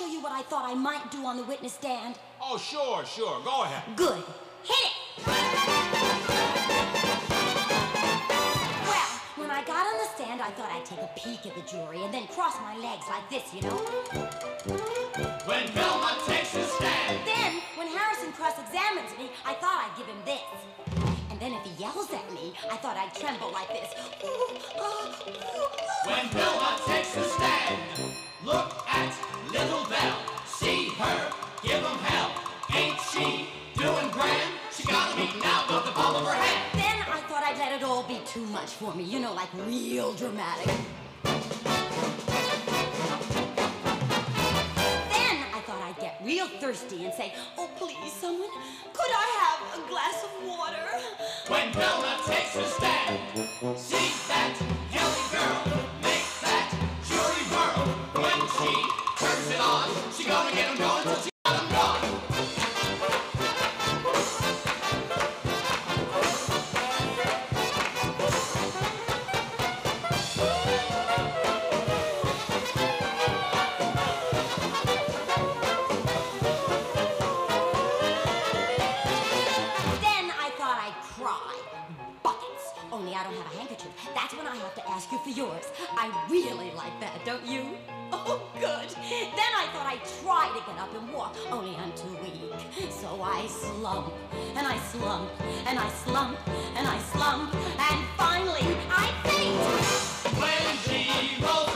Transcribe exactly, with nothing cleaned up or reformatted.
show you what I thought I might do on the witness stand? Oh, sure, sure. Go ahead. Good. Hit it! Well, when I got on the stand, I thought I'd take a peek at the jury and then cross my legs like this, you know? When Velma takes a stand. Then, when Harrison cross-examines me, I thought I'd give him this. And then if he yells at me, I thought I'd tremble like this. When Velma takes a stand, look at little Belle. See her, give 'em hell. Ain't she doing grand? She got me now with the palm of her hand. Then I thought I'd let it all be too much for me, you know, like real dramatic. Then I thought I'd get real thirsty and say, oh, please, someone, could I have a glass of water? When Velma takes a stand, see that yelling girl, make that jury whirl. When she turns it on, she gonna get 'em going till she got 'em gone. Only I don't have a handkerchief. That's when I have to ask you for yours. I really like that, don't you? Oh, good. Then I thought I'd try to get up and walk, only I'm too weak. So I slump, and I slump, and I slump, and I slump, and finally I faint. When she rolls